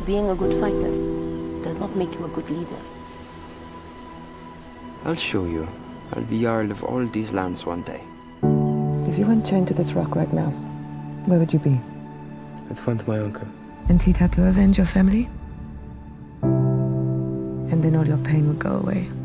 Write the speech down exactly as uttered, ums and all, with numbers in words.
Being a good fighter does not make you a good leader. I'll show you. I'll be Jarl of all these lands one day. If you went chained to this rock right now, where would you be? I'd find my uncle. And he'd help you avenge your family? And then all your pain would go away.